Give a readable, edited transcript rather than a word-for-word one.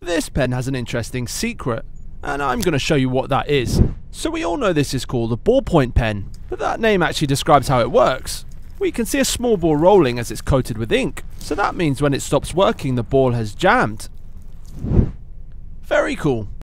This pen has an interesting secret, and I'm going to show you what that is. So we all know this is called a ballpoint pen, but that name actually describes how it works. We can see a small ball rolling as it's coated with ink, so that means when it stops working the ball has jammed. Very cool.